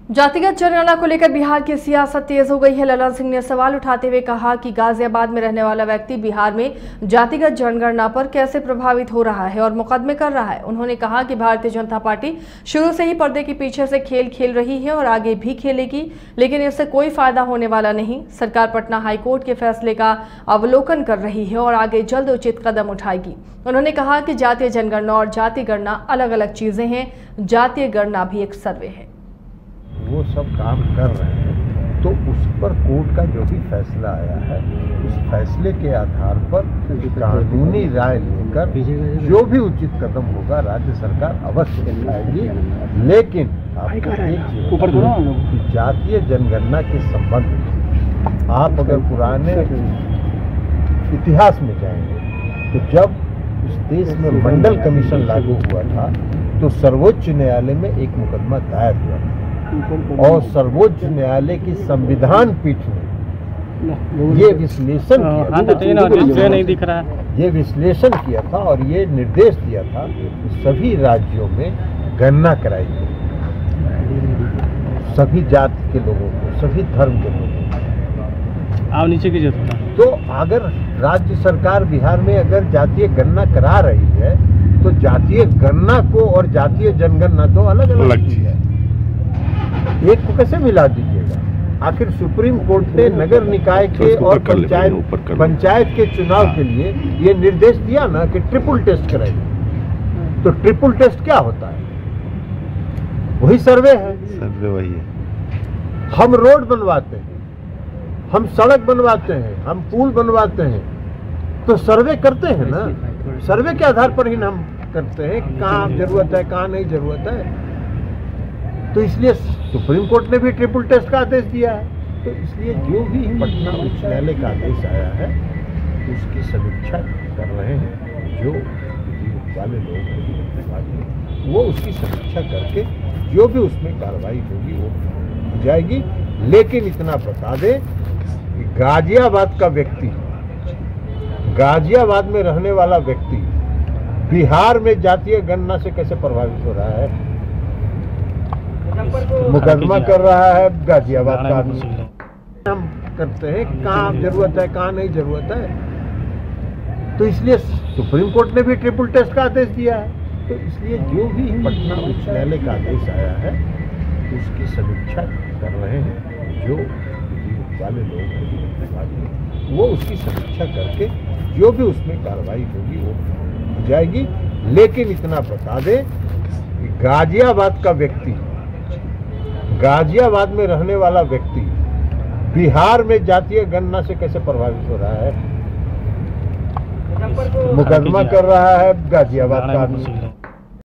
जातिगत जनगणना को लेकर बिहार की सियासत तेज हो गई है। ललन सिंह ने सवाल उठाते हुए कहा कि गाजियाबाद में रहने वाला व्यक्ति बिहार में जातिगत जनगणना पर कैसे प्रभावित हो रहा है और मुकदमे कर रहा है। उन्होंने कहा कि भारतीय जनता पार्टी शुरू से ही पर्दे के पीछे से खेल खेल रही है और आगे भी खेलेगी, लेकिन इससे कोई फायदा होने वाला नहीं। सरकार पटना हाईकोर्ट के फैसले का अवलोकन कर रही है और आगे जल्द उचित कदम उठाएगी। उन्होंने कहा कि जातीय जनगणना और जाति गणना अलग अलग चीजें हैं। जातीय गणना भी एक सर्वे है। वो सब काम कर रहे हैं, तो उस पर कोर्ट का जो भी फैसला आया है, उस फैसले के आधार पर कानूनी राय लेकर जो भी उचित कदम होगा राज्य सरकार अवश्य उठाएगी। लेकिन जातीय जनगणना के संबंध में आप अगर पुराने इतिहास में जाएंगे तो जब इस देश में मंडल कमीशन लागू हुआ था तो सर्वोच्च न्यायालय में एक मुकदमा दायर हुआ था और सर्वोच्च न्यायालय की संविधान पीठ ने ये विश्लेषण किया, ये विश्लेषण किया था और ये निर्देश दिया था कि सभी राज्यों में गणना कराई गई, सभी जाति के लोगों को, सभी धर्म के लोगों को। आप नीचे की तो अगर राज्य सरकार बिहार में अगर जातीय गणना करा रही है तो जातीय गणना को और जातीय जनगणना दो अलग अलग चीज है। एक को कैसे मिला दीजिएगा? आखिर सुप्रीम कोर्ट ने नगर निकाय के और पंचायत के चुनाव के लिए ये निर्देश दिया ना कि ट्रिपल टेस्ट कराइए। तो ट्रिपल टेस्ट क्या होता है? वही सर्वे है। सर्वे वही है। हम रोड बनवाते हैं, हम सड़क बनवाते हैं, हम पुल बनवाते हैं, तो सर्वे करते हैं ना। सर्वे के आधार पर ही हम करते हैं कहाँ जरूरत है, कहाँ नहीं जरूरत है। तो इसलिए सुप्रीम कोर्ट ने भी ट्रिपल टेस्ट का आदेश दिया है। तो इसलिए जो भी पटना उच्च न्यायालय का आदेश आया है उसकी समीक्षा कर रहे हैं। जो वाले लोग हैं वो उसकी समीक्षा करके जो भी उसमें कार्रवाई होगी वो हो जाएगी। लेकिन इतना बता दें कि गाजियाबाद का व्यक्ति, गाजियाबाद में रहने वाला व्यक्ति बिहार में जातीय गणना से कैसे प्रभावित हो रहा है? मुकदमा कर रहा है गाजियाबाद का आदमी। हम करते हैं कहाँ जरूरत है, कहाँ नहीं जरूरत है। तो इसलिए सुप्रीम कोर्ट ने भी ट्रिपल टेस्ट का आदेश दिया है। तो इसलिए जो भी पटना उच्च न्यायालय का आदेश आया है उसकी समीक्षा कर रहे हैं। जो वाले लोग हैं वो उसकी समीक्षा करके जो भी उसमें कार्रवाई होगी वो हो जाएगी। लेकिन इतना बता दें कि गाजियाबाद का व्यक्ति, गाजियाबाद में रहने वाला व्यक्ति बिहार में जातीय गणना से कैसे प्रभावित हो रहा है? मुकदमा कर रहा है गाजियाबाद का आदमी।